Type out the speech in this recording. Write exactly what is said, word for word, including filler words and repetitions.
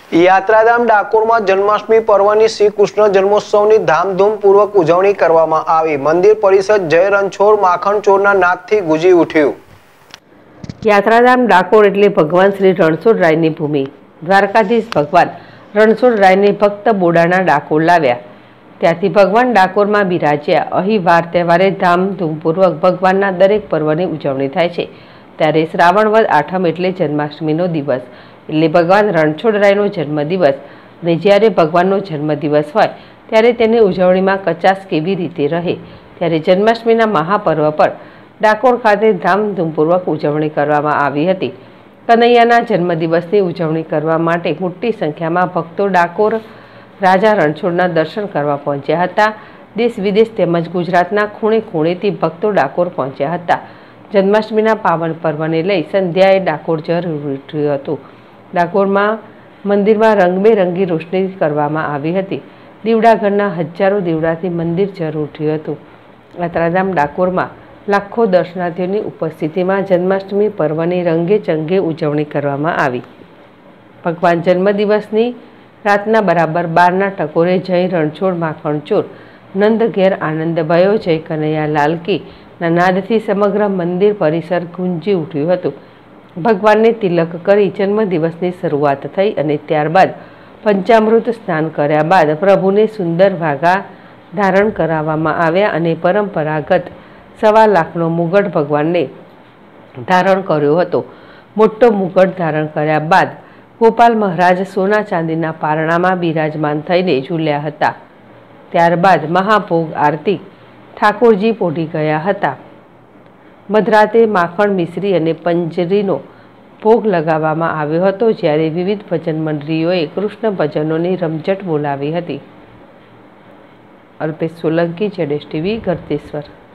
યાત્રાધામ ડાકોરમાં જન્માષ્ટમી પર્વની શ્રી કૃષ્ણ જન્મોત્સવની ધામધૂમપૂર્વક ઉજવણી કરવામાં આવી। મંદિર પરિસર જય રણછોડ માખણ ચોરના નાદથી ગુંજી ઉઠ્યું। યાત્રાધામ ડાકોર એટલે ભગવાન શ્રી રણછોડરાયની ભૂમિ। દ્વારકાધીશ ભગવાન રણછોડરાયને ભક્ત બોડાના ડાકોર લાવ્યા, ત્યાંથી ભગવાન ડાકોરમાં બિરાજ્યા। અહીં વાર તહેવારે ધામધૂમપૂર્વક ભગવાનના દરેક પર્વની ઉજવણી થાય છે। ત્યારે શ્રાવણ વદ આઠમ એટલે જન્માષ્ટમીનો દિવસ, એટલે ભગવાન રણછોડરાયનો જન્મદિવસ। અને જ્યારે ભગવાનનો જન્મદિવસ હોય ત્યારે તેની ઉજવણીમાં કચાશ કેવી રીતે રહે, ત્યારે જન્માષ્ટમીના મહાપર્વ પર ડાકોર ખાતે ધામધૂમપૂર્વક ઉજવણી કરવામાં આવી હતી। કનૈયાના જન્મદિવસની ઉજવણી કરવા માટે મોટી સંખ્યામાં ભક્તો ડાકોર રાજા રણછોડના દર્શન કરવા પહોંચ્યા હતા। દેશ વિદેશ તેમજ ગુજરાતના ખૂણે ખૂણેથી ભક્તો ડાકોર પહોંચ્યા હતા। જન્માષ્ટમીના પાવન પર્વને લઈ સંધ્યાએ ડાકોર જર ઉઠ્યું હતું। ડાકોરમાં મંદિરમાં રંગબેરંગી રોશની કરવામાં આવી હતી। દીવડાઘરના હજારો દીવડાથી મંદિર જર ઉઠ્યું હતું। યાત્રાધામ ડાકોરમાં લાખો દર્શનાર્થીઓની ઉપસ્થિતિમાં જન્માષ્ટમી પર્વની રંગે ચંગે ઉજવણી કરવામાં આવી। ભગવાન જન્મદિવસની રાતના બરાબર બારના ટકોરે જય રણછોડ માખણ ચોર નંદ ઘેર આનંદ ભયો જય કનૈયા લાલકી ના નાદથી સમગ્ર મંદિર પરિસર ગુંજી ઉઠ્યું હતું। ભગવાનને તિલક કરી જન્મદિવસની શરૂઆત થઈ અને ત્યારબાદ પંચામૃત સ્નાન કર્યા બાદ પ્રભુને સુંદર વાઘા ધારણ કરાવવામાં આવ્યા અને પરંપરાગત સવા લાખનો મુગટ ભગવાનને ધારણ કર્યો હતો। મોટો મુગટ ધારણ કર્યા બાદ ગોપાલ મહારાજ સોના ચાંદીના પારણામાં બિરાજમાન થઈને ઝૂલ્યા હતા। ત્યારબાદ મહાભોગ આરતી ઠાકોરજી પોઢી ગયા હતા। મધરાતે માખણ મિશ્રી અને પંજરીનો ભોગ લગાવવામાં આવ્યો હતો, જ્યારે વિવિધ ભજન મંડળીઓએ કૃષ્ણ ભજનોની રમઝટ બોલાવી હતી। અલ્પેશ સોલંકી, જેડેશ ટીવી, ગળતેશ્વર।